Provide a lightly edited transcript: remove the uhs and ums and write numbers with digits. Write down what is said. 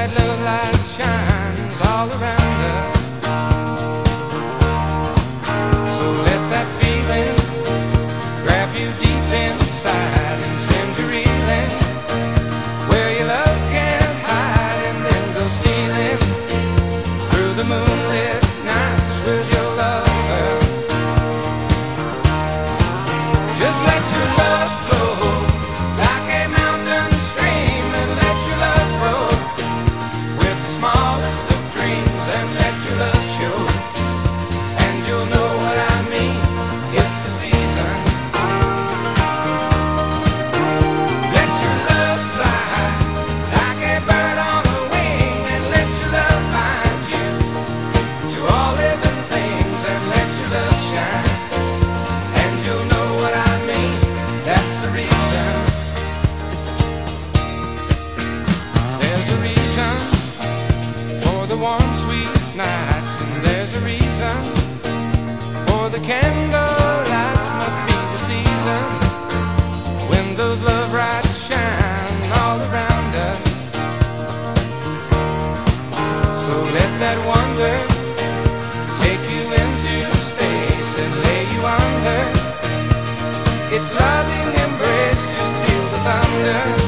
that love light shines all around us. So let that feeling grab you deep inside and send you reeling where your love can't hide, and then go stealing through the moonlit nights with your lover. Just let your love flow like a mountain stream, and let your love grow with the smallest of dreams, and let your love show, and you'll know what I mean. It's the season. Let your love fly like a bird on a wing, and let your love bind you to all living things, and let your love shine, and you'll know what I mean. That's the reason. There's a reason for the warm, sweet nights, and there's a reason for the candle lights. Must be the season when those love lights shine all around us. So let that wonder take you into space and lay you under its loving embrace. Just feel the thunder.